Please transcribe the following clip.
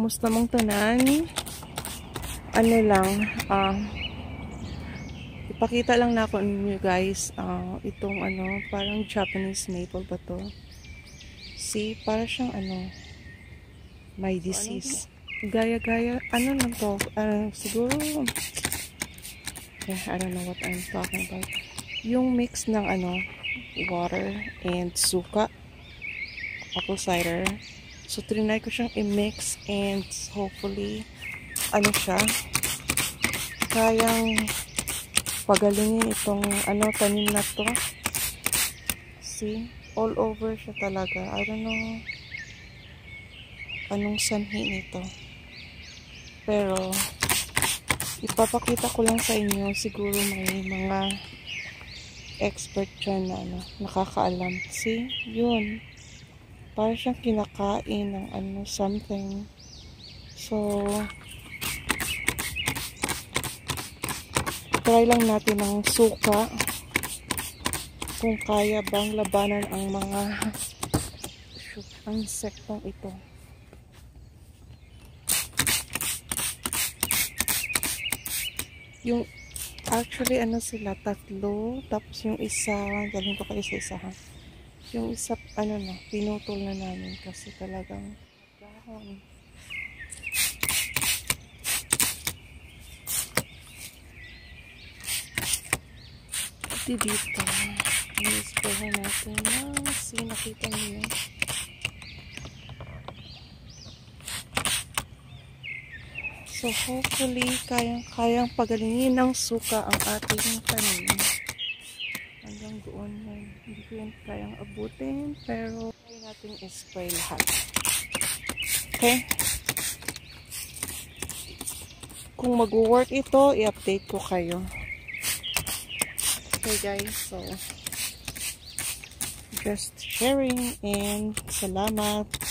Kumusta mong tanan? Ano lang, ipakita lang na ako ninyo guys, itong ano, parang Japanese maple ba to? See, para siyang ano, may disease. Gaya-gaya, ano lang to, siguro, I don't know what I'm talking about. Yung mix ng ano, water and suka, apple cider. So, trinay ko siyang i-mix and hopefully, ano siya, kayang pagalingin itong ano, tanim na to. See? All over siya talaga. I don't know anong sanhi nito. Pero, ipapakita ko lang sa inyo. Siguro may mga expert dyan na ano, nakakaalam. See? Yun. Para siyang kinakain ng ano, something. So, try lang natin ng suka. Kung kaya bang labanan ang mga insektong ito. Yung, actually, ano sila, tatlo. Tapos yung isa, galing ko kayo sa isa ha. Yung isa, ano na, pinutol na namin kasi talagang dahon. Ito dito, i-spray natin na, see, nakita niyo. So, hopefully, kayang pagalingin ng suka ang ating tanim. Hanggang doon, hindi ko yan kayang abutin, pero kaya natin i-spray lahat. Okay? Kung mag-work ito, i-update ko kayo. Okay guys, so just sharing and salamat.